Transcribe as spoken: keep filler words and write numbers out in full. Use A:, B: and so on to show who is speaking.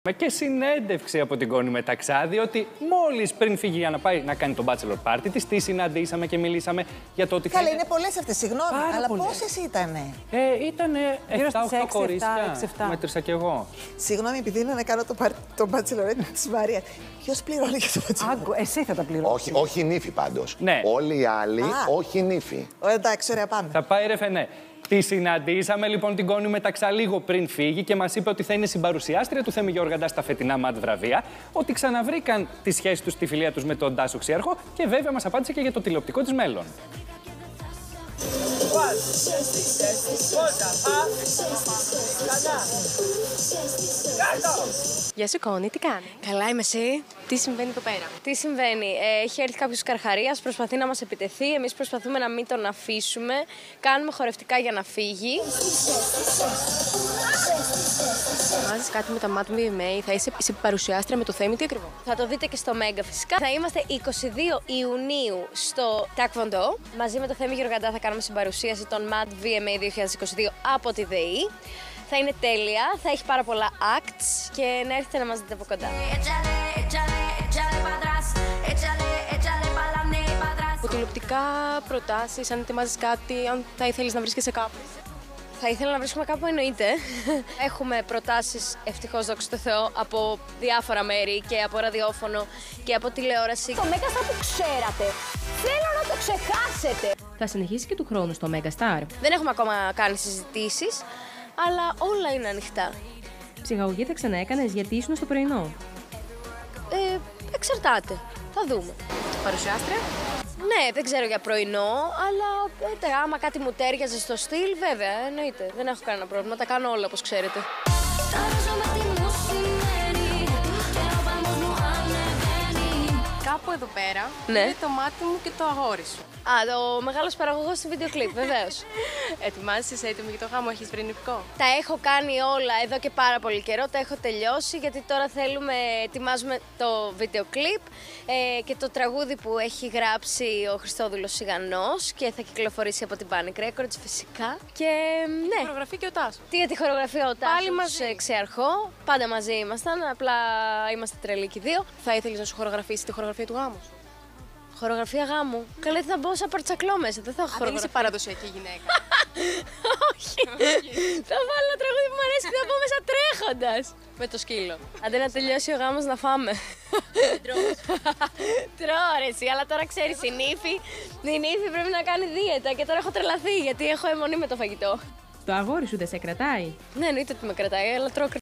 A: Και συνέντευξη από την Κόνη Μεταξά, διότι μόλις πριν φύγει για να πάει να κάνει το bachelor party της, τη συναντήσαμε και μιλήσαμε για το ότι.
B: Καλά, είναι πολλές αυτές, συγγνώμη,
A: Πάρα
B: αλλά
A: πολλές.
B: πόσες ήτανε?
A: Ε, ήτανε επτά οκτώ κορίτσια.
C: επτά.
A: Μέτρησα κι εγώ.
B: Συγγνώμη, επειδή είναι να κάνω το, παρ... το bachelorette της Μαρίας. Ποιος πληρώνει για το bachelorette?
C: Άγκο, εσύ θα τα πληρώσεις.
D: Όχι, όχι νύφη πάντως.
A: Ναι.
D: Όλοι οι άλλοι,
B: Α.
D: όχι νύφη.
B: Ω, εντάξει, ωραία, πάμε.
A: Θα πάει ρε φενέ. Τη συναντήσαμε λοιπόν την Κόνη Μεταξά λίγο πριν φύγει και μας είπε ότι θα είναι συμπαρουσιάστρια του Θέμη Γεωργαντά στα φετινά ΜΑΤ βραβεία, ότι ξαναβρήκαν τη σχέση τους, τη φιλία τους με τον Τάσο Ξιάρχο και βέβαια μας απάντησε και για το τηλεοπτικό της μέλλον.
E: Γεια σου, Κόνη, τι κάνει?
F: Καλά, είμαι εσύ.
E: Τι συμβαίνει εδώ πέρα?
F: Τι συμβαίνει? Ε, έχει έρθει κάποιος καρχαρίας, προσπαθεί να μας επιτεθεί. Εμείς προσπαθούμε να μην τον αφήσουμε. Κάνουμε χορευτικά για να φύγει.
E: Μάζεις κάτι με τα Mat βι εμ έι, θα είσαι, είσαι παρουσιάστρια με το Θέμη, τι ακριβώς?
F: Θα το δείτε και στο Μέγκα φυσικά. Θα είμαστε είκοσι δύο Ιουνίου στο Τακβοντό. Μαζί με το Θέμη Γεωργαντά θα κάνουμε συμπαρουσίαση των Mat βι εμ έι δύο χιλιάδες είκοσι δύο από τη ΔΕΗ. Θα είναι τέλεια, θα έχει πάρα πολλά acts και να έρθετε να μας δείτε από κοντά.
E: Από τηλεοπτικά προτάσεις, αν ετοιμάζεις κάτι, αν θα ήθελες να βρίσκεσαι κάπου?
F: Θα ήθελα να βρίσκουμε κάπου, εννοείται. Έχουμε προτάσεις, ευτυχώς δόξα τω Θεώ, από διάφορα μέρη και από ραδιόφωνο και από τηλεόραση.
G: Το Μέγασταρ που ξέρατε, θέλω να το ξεχάσετε.
E: Θα συνεχίσει και του χρόνου στο Megastar.
F: Δεν έχουμε ακόμα κάνει συζητήσεις, αλλά όλα είναι ανοιχτά.
E: Ψυχαγωγή θα ξαναέκανες γιατί ήσουν στο πρωινό.
F: Ε, εξαρτάται. Θα δούμε.
E: Παρουσιάστρια.
F: Ναι, δεν ξέρω για πρωινό, αλλά ε, άμα κάτι μου τέριαζε στο στυλ, βέβαια, εννοείται. Δεν έχω κανένα πρόβλημα, τα κάνω όλα όπως ξέρετε.
E: Κάπου εδώ πέρα
F: Ναι.
E: είναι το μάτι μου και το αγόρι σου.
F: Α, ο μεγάλος παραγωγός του βίντεο κλιπ, βεβαίως.
E: Ετοιμάζεσαι, είσαι έτοιμη για το γάμο, έχεις βρει νηπικό?
F: Τα έχω κάνει όλα εδώ και πάρα πολύ καιρό, τα έχω τελειώσει, γιατί τώρα θέλουμε, ετοιμάζουμε το βίντεο κλιπ ε, και το τραγούδι που έχει γράψει ο Χριστόδουλος Σιγανός και θα κυκλοφορήσει από την Panic Records φυσικά. Και ναι.
E: Χορογραφεί και ο Τάσος.
F: Τι για τη χορογραφία ο Τάσος?
E: Πάλι μαζί.
F: ε, Ξιαρχό, πάντα μαζί ήμασταν, απλά είμαστε τρελοί και οι δύο.
E: Θα ήθελες να σου χορογραφήσει τη χορογραφία του γάμου σου?
F: Χορογραφία γάμου. Καλά, θα μπω σαν παρτσακλό μέσα, δεν θα έχω
E: Αν δεν
F: χορογραφία.
E: είσαι παραδοσιακή γυναίκα.
F: Όχι. Θα βάλω ένα τραγούδι που μου αρέσει και θα μπω μέσα τρέχοντας.
E: Με το σκύλο.
F: Αντί να τελειώσει ο γάμος να φάμε. Τρώω ρε εσύ, αλλά τώρα ξέρεις η νύφη, η νύφη πρέπει να κάνει δίαιτα και τώρα έχω τρελαθεί γιατί έχω αιμονή με το φαγητό.
E: Το αγόρι σου δεν σε κρατάει?
F: Ναι, εννοείται ότι με κρατάει, αλλά τρώω